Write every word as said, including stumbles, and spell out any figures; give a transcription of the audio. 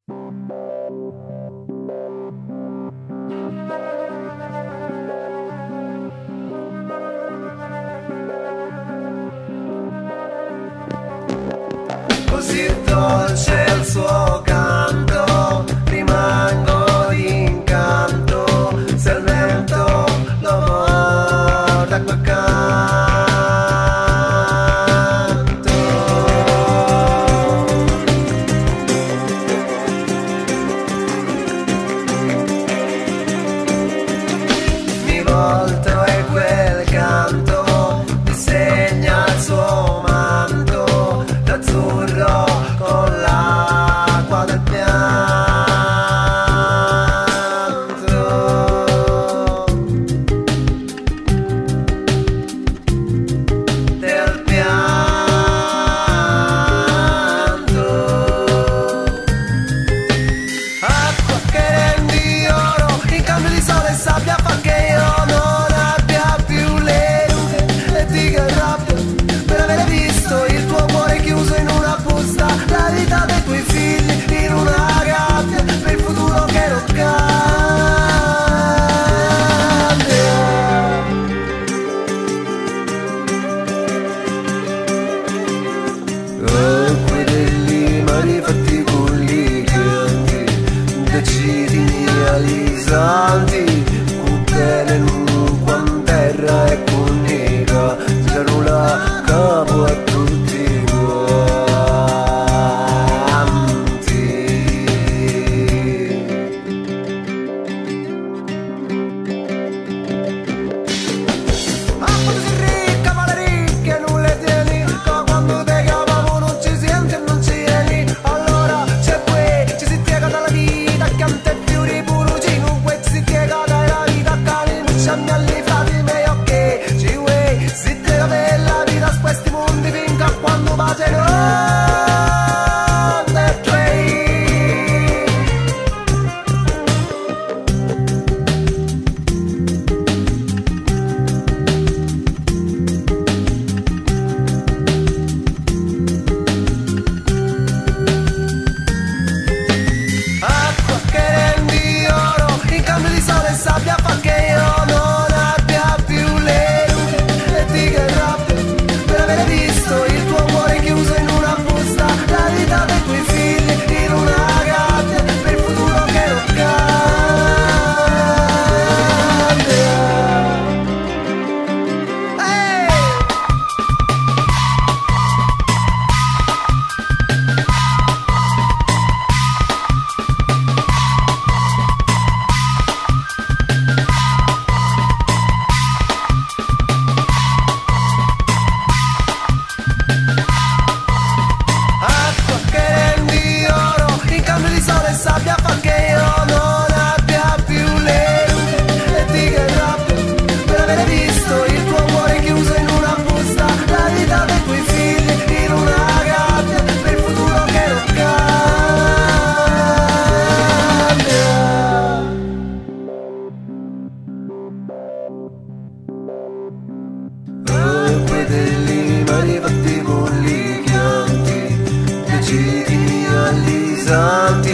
Così dolce il suo canto, rimango d'incanto, se il vento lo porta a quel canto. Mi volto e quel canto disegna il suo manto d'azzurro con l'acqua del pianto, del pianto. Acqua che rendi oro in cambio di sole e sabbia, fa che io non abbia più le rughe e dica il rabbia per aver visto il tuo cuore chiuso in una busta, la vita dei tuoi figli in una gabbia, per il futuro che non cambia. Acque degli mari fatti con gli chianti, decidi alisanti, cucchiere in quan terra e conica, giarula capo a tutti quanti. Ma quando si ricca, ma le ricche non le tieni, ma quando te chiamavo non ci senti e non ci vieni. Allora c'è qui, ci si piega dalla vita, canta e più di purugino, qui ci si piega dalla vita, cani, non c'è mi allifati miei occhi, ci vuoi, si piega della vita, questi mondi finché a quando baciano. Acqua che rendi oro in cambio di sole e sabbia, fa che io non abbia più le rughe e dica il rabbia per aver visto il tuo cuore chiuso in una busta, la vita dei tuoi figli in una gabbia, per il futuro che non cambia. Ehi! Acqua che rendi oro in cambio di sole e sabbia, fa che io non abbia più le rughe e dica il rabbia per aver visto il tuo cuore chiuso in una busta, la vita dei tuoi figli in una gabbia, per il futuro che non cambia. Acque degli mari fatti con gli chianti, decidi alisanti,